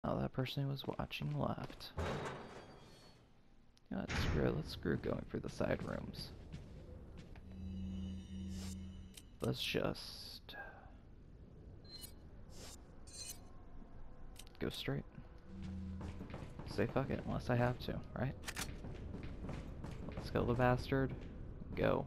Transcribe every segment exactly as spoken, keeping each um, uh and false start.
Oh, that person who was watching left. Yeah, let's screw, let's screw going through the side rooms. Let's just go straight. Say fuck it, unless I have to, right? Let's kill the bastard. Go.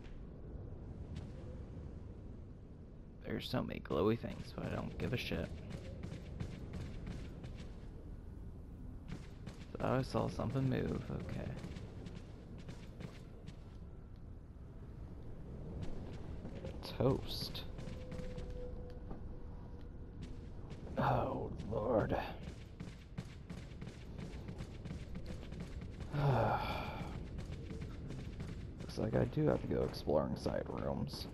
There's so many glowy things, but I don't give a shit. Thought I saw something move, okay. Toast. Oh, Lord. Looks like I do have to go exploring side rooms.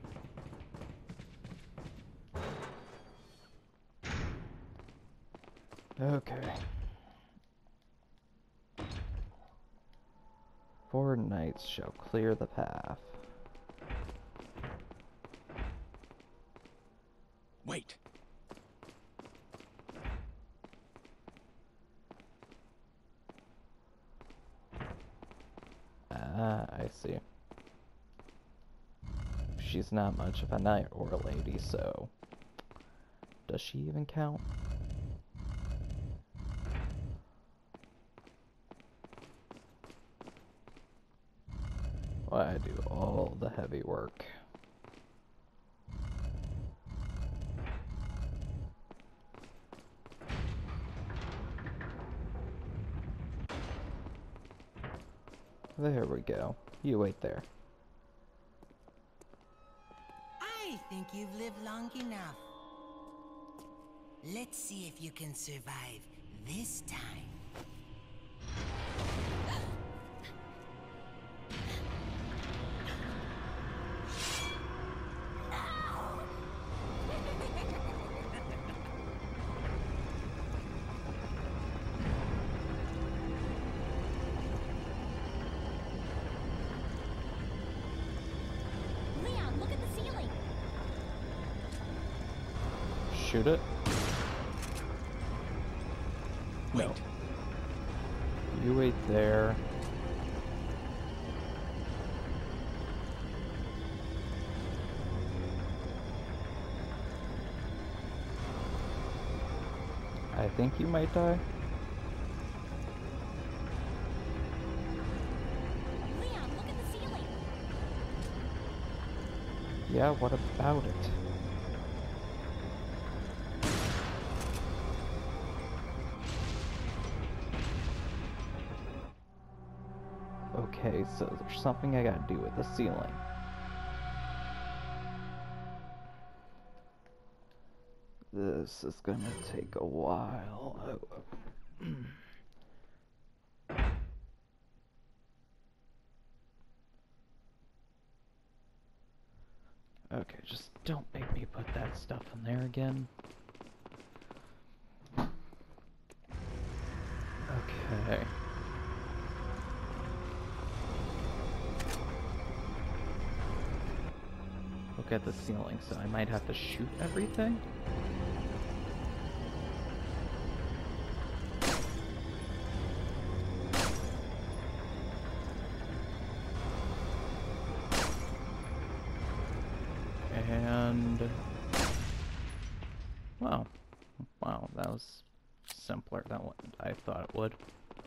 Okay. Four knights shall clear the path. Wait. Ah, I see. She's not much of a knight or a lady, so... Does she even count? Well, I do all the heavy work. There we go. You wait there. I think you've lived long enough. Let's see if you can survive this time. Leon, look at the ceiling. Shoot it? Wait. No. You wait there. I think you might die. Leon, look at the ceiling. Yeah, what about it? Okay, so there's something I gotta do with the ceiling. This is gonna take a while. Oh. Okay, just don't make me put that stuff in there again. Okay. Look at the ceiling, so I might have to shoot everything? And... Wow. Wow, that was simpler than what I thought it would.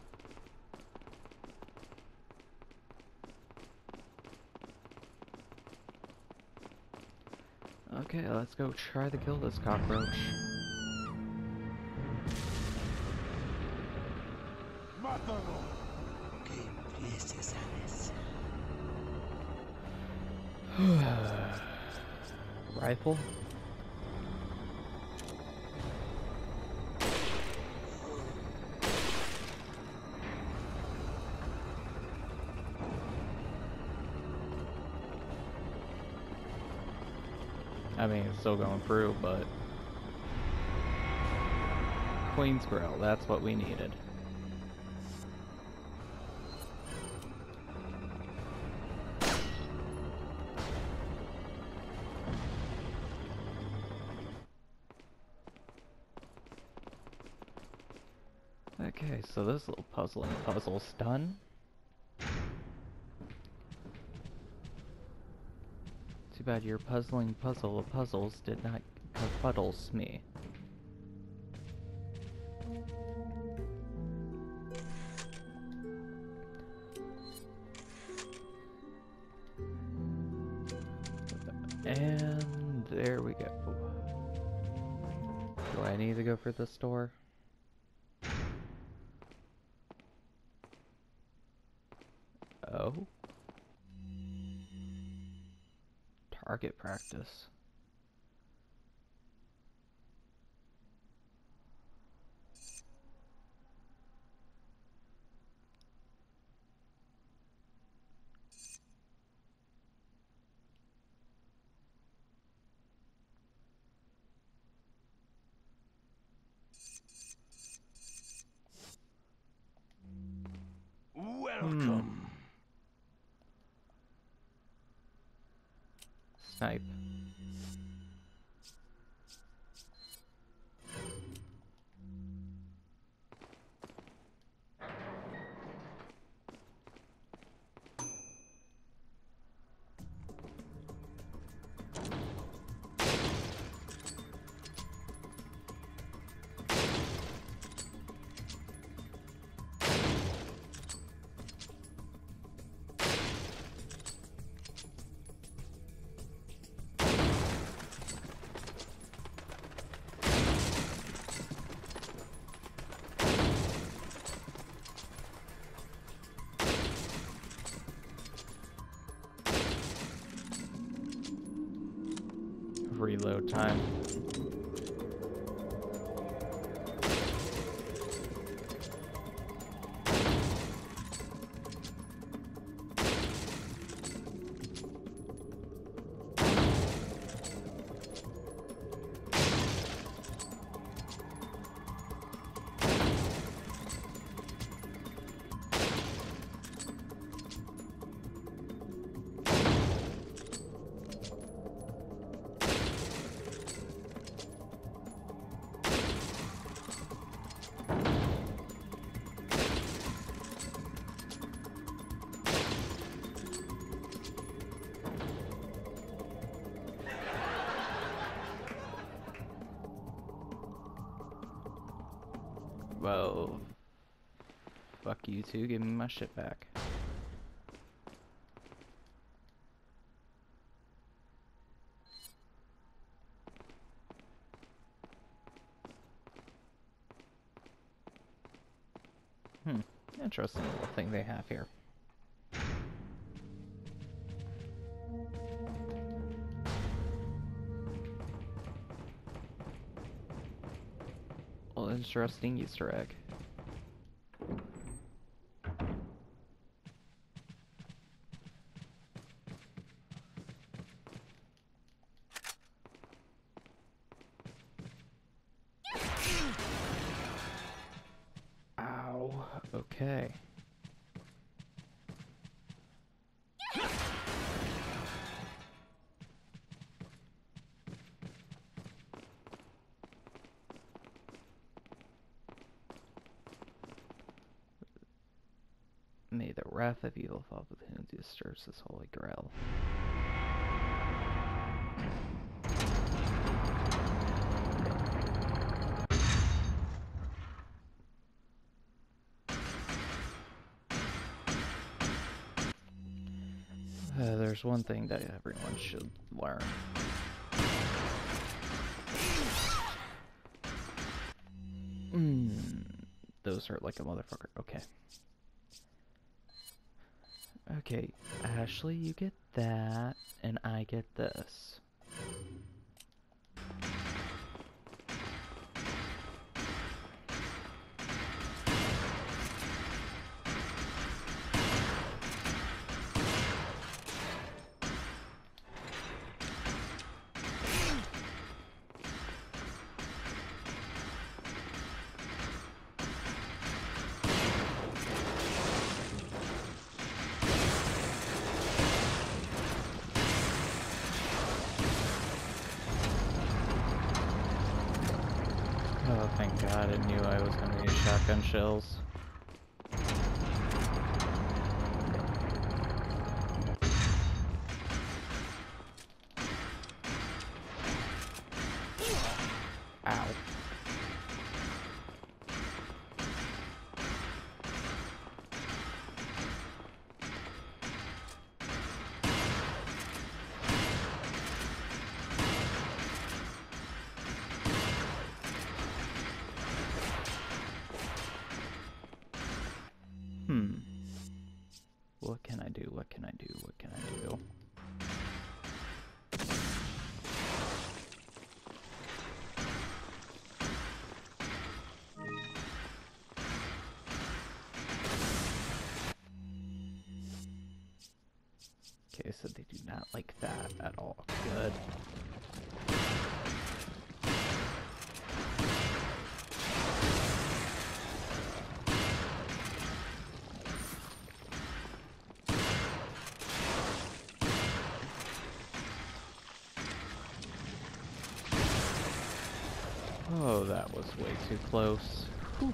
Okay, let's go try to kill this cockroach. Rifle? I mean, it's still going through, but... Queen's Grill, that's what we needed. Okay, so this little puzzling puzzle's done. Too bad your puzzling puzzle of puzzles did not confuddles me. And there we go. Do I need to go for this door? Oh. Target practice. Welcome. Snipe. Reload time. Well, fuck you two, give me my shit back. Hmm, interesting little thing they have here. Well, interesting Easter egg. Ow, okay. May the wrath of evil fall with whom disturbs this holy grail. Uh, there's one thing that everyone should learn. Mm, those hurt like a motherfucker. Okay. Okay, Ashley, you get that, and I get this. God, I knew I was gonna use shotgun shells. Ow. Hmm. What can I do? What can I do? What can I do? Okay, so they do not like that at all. Good. Oh, that was way too close. Whew.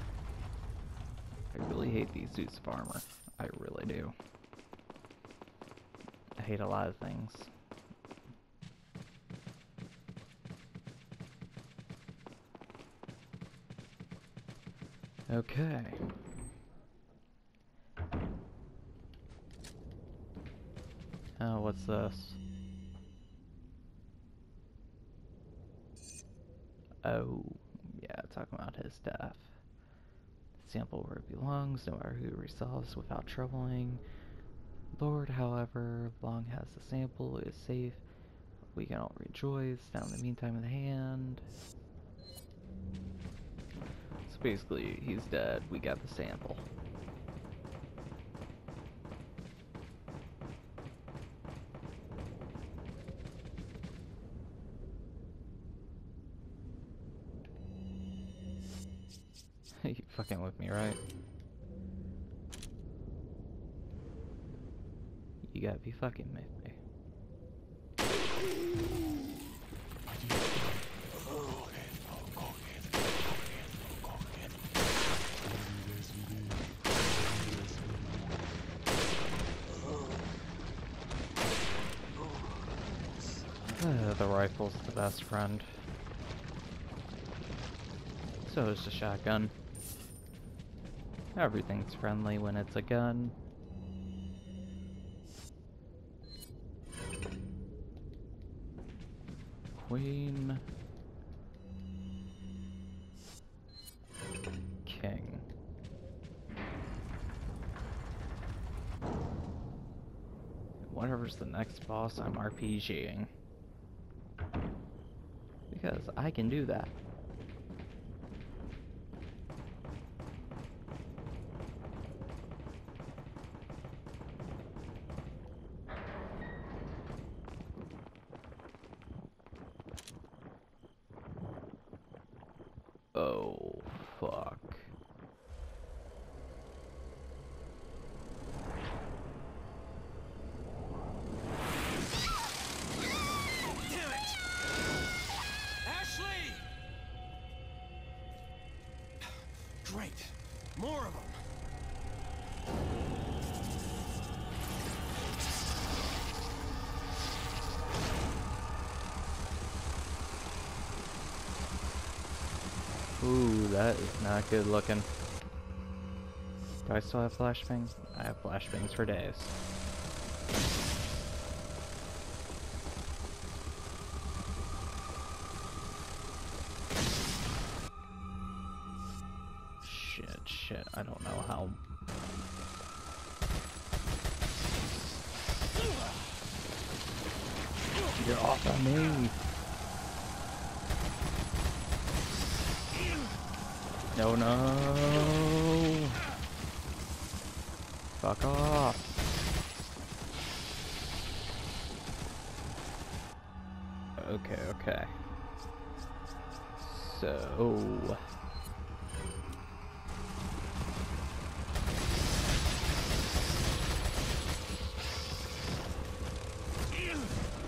I really hate these suits of armor. I really do. I hate a lot of things. Okay. Oh, what's this? Oh, yeah, talking about his death. Sample where it belongs, no matter who resolves without troubling. Lord, however, long has the sample, is safe. We can all rejoice. Now in the meantime in the hand. So basically, he's dead. We got the sample. You fucking with me, right? You gotta be fucking with me. Uh, the rifle's the best friend. So is the shotgun. Everything's friendly when it's a gun. Queen. King. Whatever's the next boss, I'm RPGing. Because I can do that. Oh, fuck. Damn it! Ashley! Great. More of them. Ooh, that is not good looking. Do I still have flashbangs? I have flashbangs for days. Shit, shit, I don't know how. Get off of me! No, no! Fuck off! Okay, okay. So...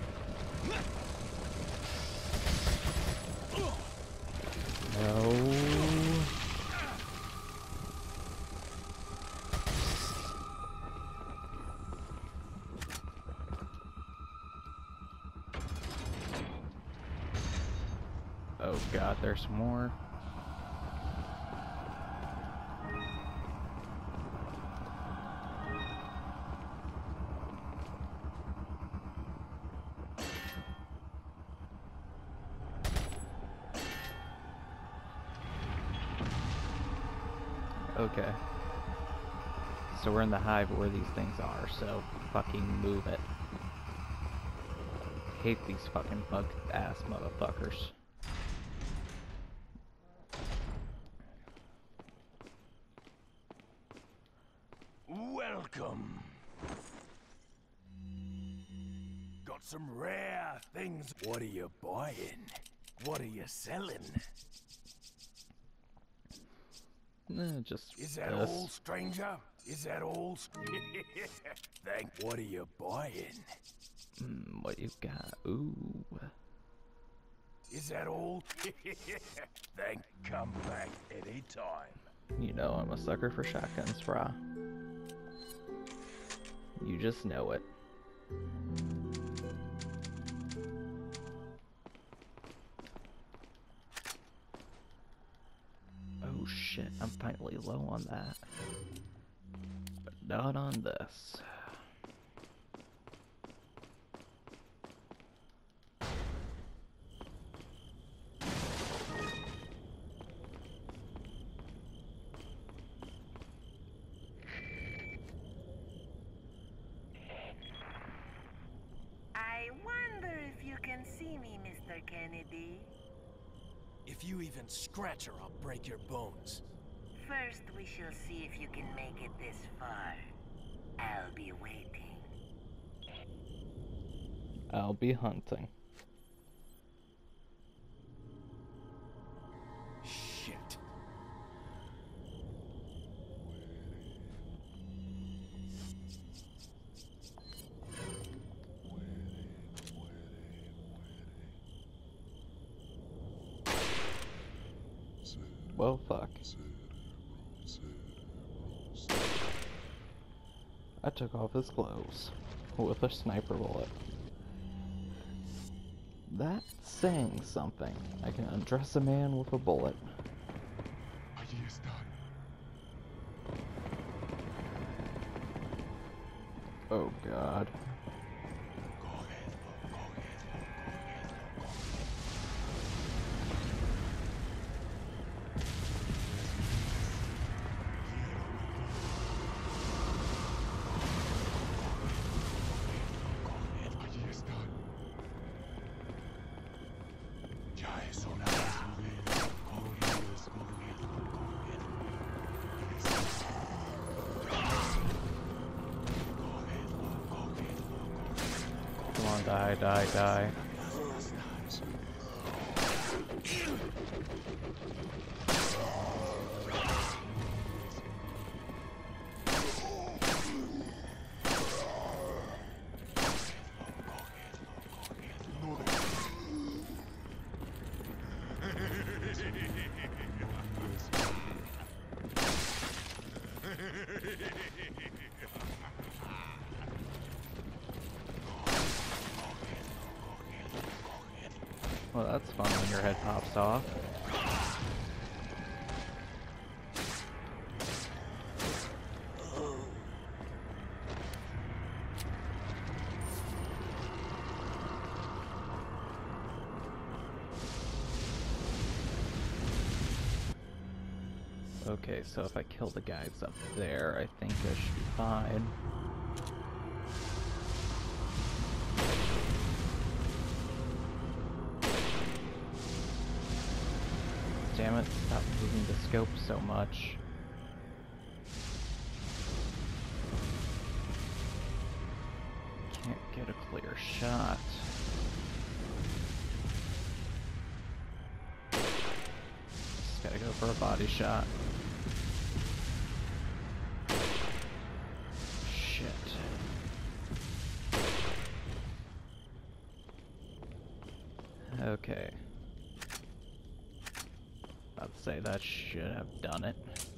No... God, there's more. Okay. So we're in the hive where these things are, so fucking move it. Hate these fucking bug ass motherfuckers. Welcome. Got some rare things. What are you buying? What are you selling? Eh, just Is that this. all, stranger? Is that all? Thank. What are you buying? Mm, what you got? Ooh. Is that all? Then come back anytime. You know I'm a sucker for shotguns, brah. You just know it. Oh shit, I'm finally low on that. But not on this. I wonder if you can see me, Mister Kennedy. If you even scratch her, I'll break your bones. First, we shall see if you can make it this far. I'll be waiting. I'll be hunting. Shit. Well, fuck. I took off his clothes with a sniper bullet. That's saying something. I can undress a man with a bullet. Oh god. Come on, die, die, die. Well, that's fun when your head pops off. Okay, so if I kill the guys up there, I think I should be fine. Damn it, stop moving the scope so much. Can't get a clear shot. Just gotta go for a body shot. Shit. Okay. I'd say that should have done it.